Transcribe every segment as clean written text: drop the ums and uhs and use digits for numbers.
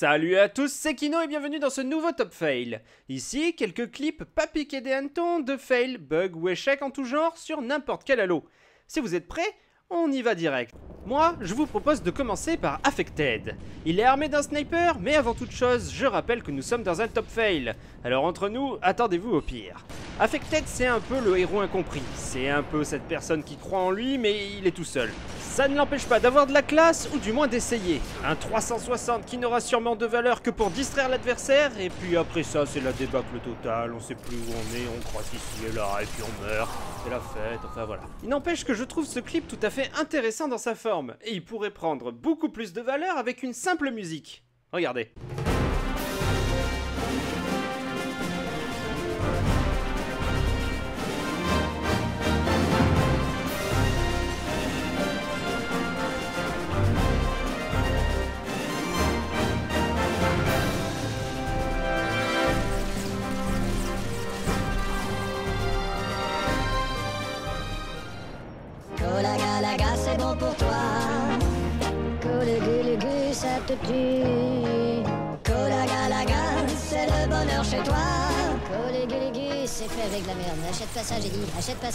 Salut à tous, c'est Kino et bienvenue dans ce nouveau Top Fail. Ici, quelques clips pas piqués des hannetons de fail, bugs ou échecs en tout genre sur n'importe quel halo. Si vous êtes prêts, on y va direct. Moi, je vous propose de commencer par Affected. Il est armé d'un sniper, mais avant toute chose, je rappelle que nous sommes dans un Top Fail. Alors entre nous, attendez-vous au pire. Affected, c'est un peu le héros incompris. C'est un peu cette personne qui croit en lui, mais il est tout seul. Ça ne l'empêche pas d'avoir de la classe, ou du moins d'essayer. Un 360 qui n'aura sûrement de valeur que pour distraire l'adversaire, et puis après ça, c'est la débâcle totale, on sait plus où on est, on croise ici et là, et puis on meurt. C'est la fête, enfin voilà. Il n'empêche que je trouve ce clip tout à fait intéressant dans sa forme, et il pourrait prendre beaucoup plus de valeur avec une simple musique. Regardez. Colaga, c'est bon pour toi. Colaga, ça te tue. Colaga, c'est le bonheur chez toi. Colaga, c'est fait avec la merde. Achète pas ça, j'ai dit. Achète pas ça.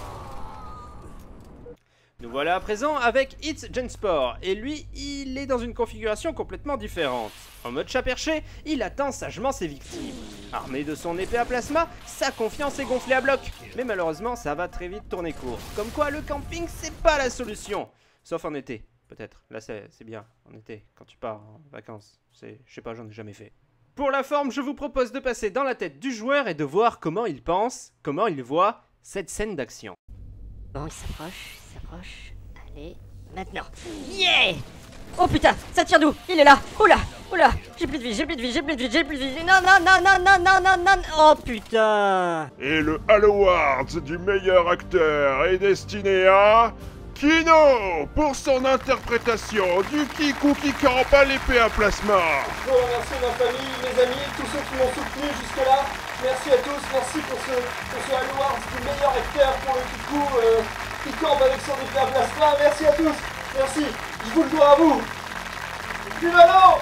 Nous voilà à présent avec It's Gensport, et lui, il est dans une configuration complètement différente. En mode chat perché, il attend sagement ses victimes. Armé de son épée à plasma, sa confiance est gonflée à bloc. Mais malheureusement, ça va très vite tourner court. Comme quoi, le camping, c'est pas la solution. Sauf en été, peut-être. Là, c'est bien, en été, quand tu pars en vacances. Je sais pas, j'en ai jamais fait. Pour la forme, je vous propose de passer dans la tête du joueur et de voir comment il pense, comment il voit cette scène d'action. Bon, il s'approche. Allez, maintenant. Yeah! Oh putain, ça tire d'où? Il est là. Oula, j'ai plus de vie. Non. Oh putain. Et le Halo Awards du meilleur acteur est destiné à Kino pour son interprétation du Kikou qui campe à l'épée à plasma. Je veux remercier ma famille, mes amis, tous ceux qui m'ont soutenu jusque-là. Merci à tous, merci pour ce Halo Awards du meilleur acteur pour le Kikou qui campe avec son épée à plasma. Merci à tous, merci, je vous le dois à vous. Vive Halo!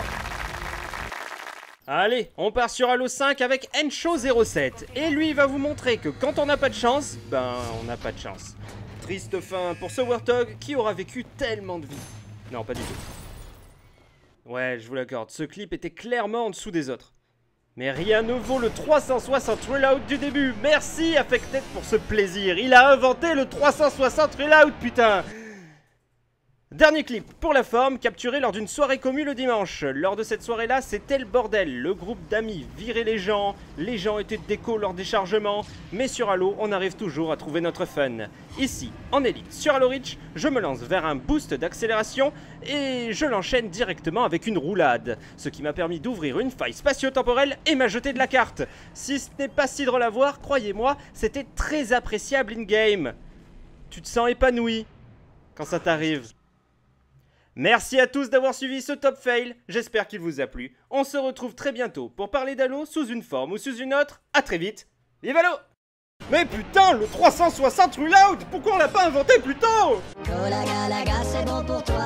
Allez, on part sur Halo 5 avec Encho07, et lui va vous montrer que quand on n'a pas de chance, ben on n'a pas de chance. Triste fin pour ce Warthog qui aura vécu tellement de vie. Non, pas du tout. Ouais, je vous l'accorde, ce clip était clairement en dessous des autres. Mais rien ne vaut le 360 reload du début. Merci Affected pour ce plaisir. Il a inventé le 360 reload, putain. Dernier clip, pour la forme, capturé lors d'une soirée commune le dimanche. Lors de cette soirée-là, c'était le bordel. Le groupe d'amis virait les gens étaient déco lors des chargements. Mais sur Halo, on arrive toujours à trouver notre fun. Ici, en élite, sur Halo Reach, je me lance vers un boost d'accélération et je l'enchaîne directement avec une roulade. Ce qui m'a permis d'ouvrir une faille spatio-temporelle et m'a jeté de la carte. Si ce n'est pas si drôle à voir, croyez-moi, c'était très appréciable in-game. Tu te sens épanoui quand ça t'arrive. Merci à tous d'avoir suivi ce Top Fail, j'espère qu'il vous a plu. On se retrouve très bientôt pour parler d'Halo sous une forme ou sous une autre. A très vite, vive Halo! Mais putain, le 360 reload, pourquoi on l'a pas inventé plus tôt? Colaga, c'est bon pour toi.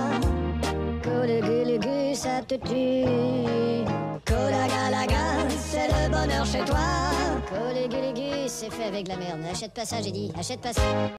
Colaga, ça te tue. Colaga, c'est le bonheur chez toi. Colaga, c'est fait avec la merde. Achète pas ça, j'ai dit. Achète pas ça.